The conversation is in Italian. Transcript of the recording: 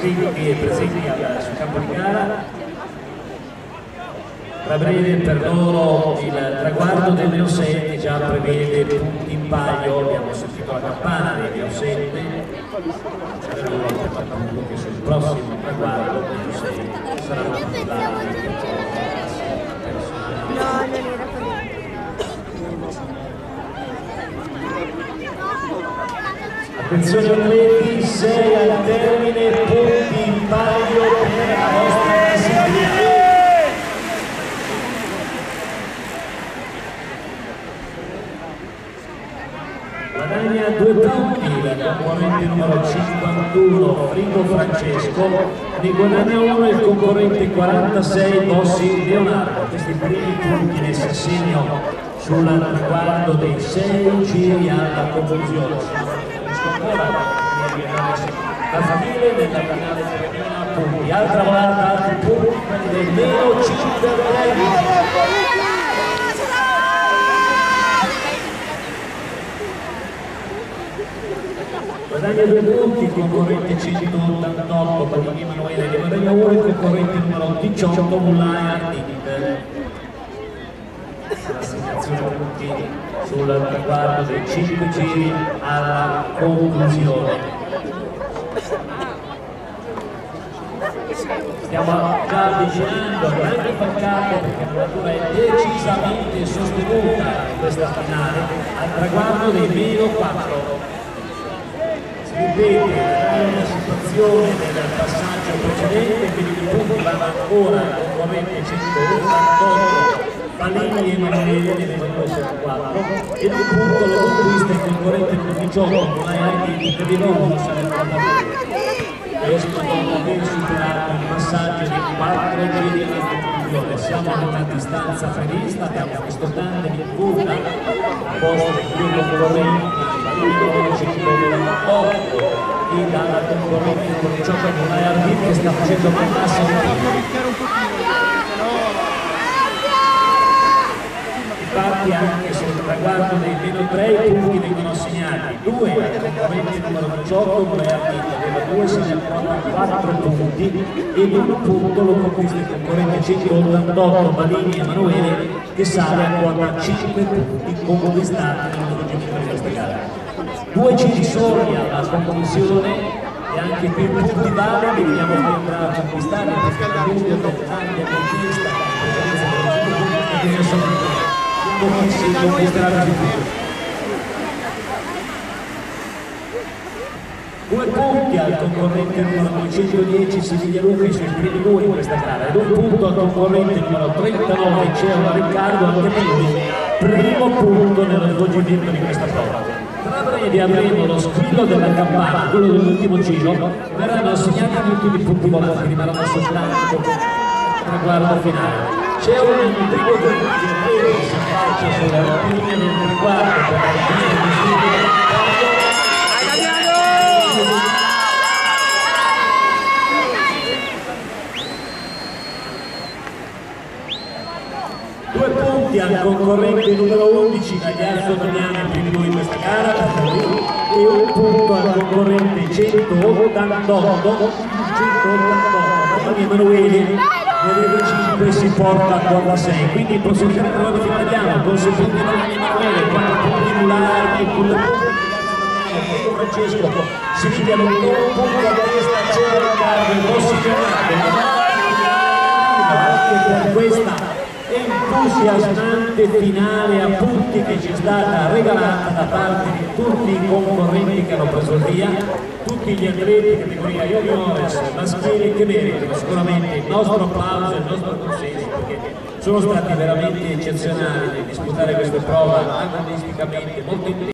iscritti e presenti sul campo di gara. Tra breve per loro il traguardo del Neo 7 già prevede punti in palio, abbiamo sentito la campana del Neo 7, sarà loro per appunto che sul prossimo traguardo del Neo 6 saranno puntati. Attenzione atleti, 6 al termine, punti in palio per la vostra classifica. Guadagna 2 punti il concorrente numero 51 Frigo Francesco, ne guadagna 1 il concorrente 46 Bossi Leonardo. Questi primi punti nel assegno sul traguardo dei 6 giri alla conclusione. La famiglia nella finale 3000 punti, altra volta altri punti del meno 5 guadagna 2 punti, concorrente 188 Panini Emanuele, ne guadagna 1 il concorrente numero 18 Mulai Ardit. L'assegnazione punti sul traguardo dei 5 giri alla conclusione. Stiamo già avvicinando al grande falcato perché la natura è decisamente sostenuta in questa finale al traguardo dei meno 4. Si ripete la situazione del passaggio precedente, quindi i punti vanno ancora al concorrente 188 Panini Emanuele nelle 274 e il punto lo conquista il concorrente numero 18 Mulai Ardit che di nuovo non sarebbe andato. Questo dopo aver superato il passaggio di 4 giri alla conclusione. Siamo ad una distanza prevista, abbiamo questo tandem in punta, posto del primo concorrente, il 198 e dalla concorrente numero 18 Mulai Ardit che sta facendo un passo. Infatti anche sul traguardo dei meno 3 i punti vengono assegnati 2 al concorrente numero 18 Mulai Ardit, aveva 2 segnalati 4 punti ed 1 punto lo conquista il concorrente 188 Panini Emanuele che sale a quota 5 punti conquistati nell'organizzazione di questa gara. 2 giri soli alla conclusione e anche più punti vale vediamo che andrà a conquistare perché la lunga tante conquista si conquisterà di più. 2 punti al concorrente numero 210 Siviglia Luca sui primi 2 in questa gara ed 1 punto al concorrente numero 39 Ceola Riccardo, anche per lui primo punto nello svolgimento di questa prova. Tra breve avremo lo squillo della campana, quello dell'ultimo giro, verranno assegnati gli ultimi punti volanti, rimarranno soltanto traguardo finale. C'è un intrigo di che si affaccia sulla linea del traguardo per la Due punti al concorrente numero 11 Gagliardo Damiano, più di lui in questa gara, e 1 punto al concorrente 188 Panini Emanuele. Nelle 5 si porta a quota 6, quindi proseguiamo il ruolo di Mariano, conseguente Panini Emanuele, 4 punti Mulai, 2 punti Francesco, si vede un punto a testa, c'è Riccardo e Bossi anche per questa entusiasmante finale a punti che ci è stata regalata da parte di tutti i concorrenti che hanno preso il via, tutti gli atleti categoria juniores, maschili che meritano sicuramente il nostro applauso e il nostro consenso perché sono stati veramente eccezionali nel disputare questa prova agonisticamente molto intensa.